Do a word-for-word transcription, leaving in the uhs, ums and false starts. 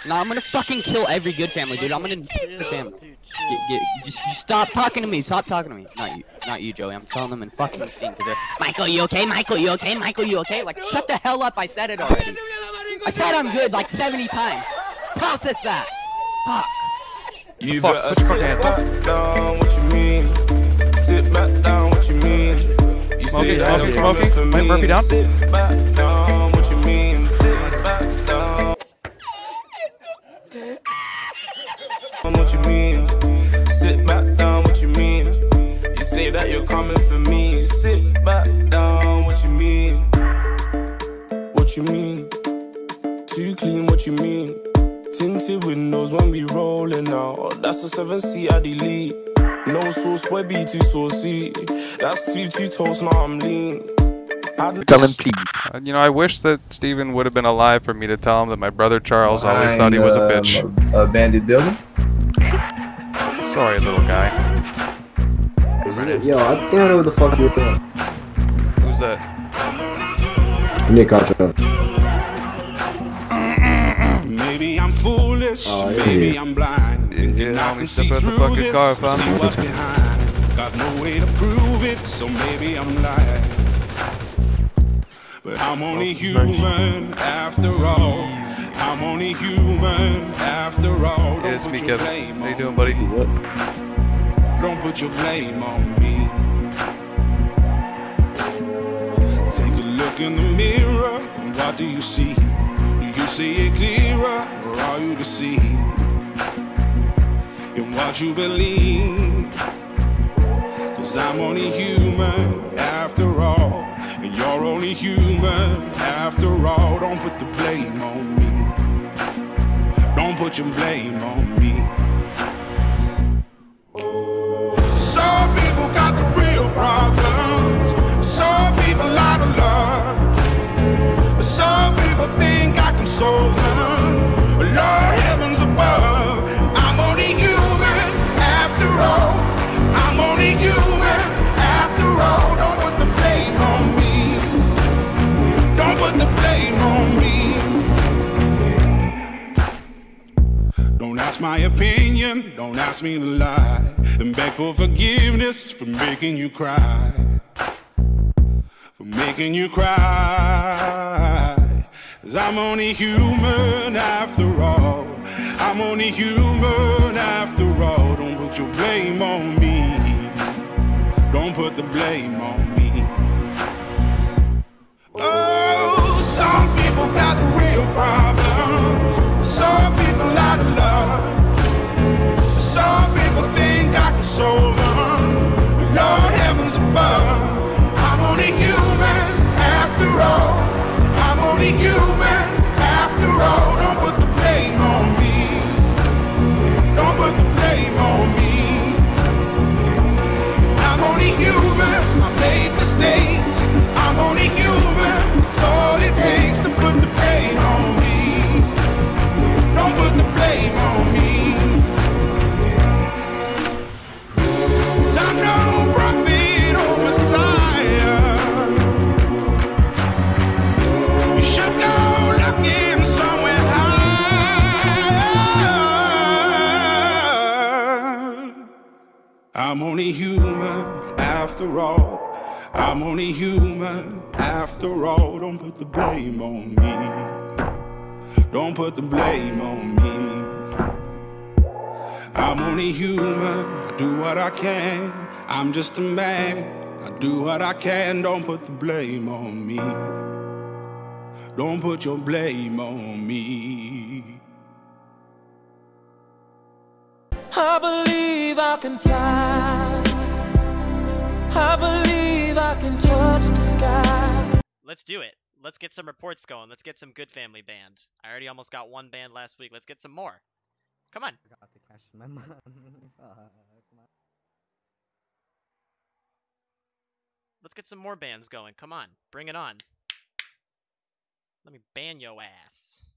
No, I'm gonna fucking kill every good family, dude. I'm gonna kill the family. Get, get, just, just stop talking to me. Stop talking to me. Not you, not you, Joey. I'm telling them in fucking thing because they're Michael, you okay? Michael, you okay? Michael, you okay? Like, shut the hell up. I said it already. I said I'm good like seventy times. Process that. Fuck. You Fuck, better put your sit fucking hands back down, what you mean? Sit back down, what you mean? You Smoking, say smoking, that you're coming smoking. for Mike me. Murphy down. Sit back down, what you mean? Sit back down. What you mean? Sit back down, what you mean? You say that you're coming for me. Sit back down, what you mean? What you mean? Too clean, what you mean? Tinted windows when we rolling out. That's a seven seat I delete. No sauce, boy, be too saucy. That's two two toast, now I'm lean. Tell him, please. Uh, you know, I wish that Steven would have been alive for me to tell him that my brother Charles always thought he was a bitch. Um, abandoned building? Sorry, little guy. Yo, I think I know what the fuck you're doing. Who's that? Nick Archer. Maybe I'm foolish, Oh, yeah. maybe I'm blind. Yeah, homie, step out the fucking car, fam. See what's behind. Got no way to prove it, so maybe I'm lying. But I'm only human after all. I'm only human after all. Yeah, it's me, Kevin. How you doing, buddy? What? Don't put your blame on me. Take a look in the mirror. What do you see? Do you see it clearer, or are you deceived in what you believe? Cause I'm only human after all, and you're only human after all. Don't put the blame on me. Don't put your blame on me. Some people got the real problems. Some people out of love. Some people think I can solve them. Lord heavens above, I'm only human after all. I'm only human after all. Don't put the blame on me. Don't put the blame on me. Don't ask my opinion, don't ask me to lie, and beg for forgiveness for making you cry. For making you cry. Cause I'm only human after all. I'm only human after all. Don't put your blame on me. Don't put the blame on me. Oh, some people got the real problem. Some people out of love. Some people think I can solve them. Lord heavens above, I'm only human after all. I'm only human after all. Don't put the blame on me. Don't put the blame on me. I'm only human. I made mistakes. I'm only human. It's all it takes to put the blame on me. Don't put the blame on me. 'Cause I'm no prophet or Messiah. You should go looking somewhere higher. I'm only human after all. I'm only human after all. Don't put the blame on me. Don't put the blame on me. I'm only human. I do what I can. I'm just a man. I do what I can. Don't put the blame on me. Don't put your blame on me. I believe I can fly. I believe I can touch the sky. Let's do it. Let's get some reports going. Let's get some good family band. I already almost got one band last week. Let's get some more. Come on. I got the cash in my money. Let's get some more bands going. Come on. Bring it on. Let me ban yo ass.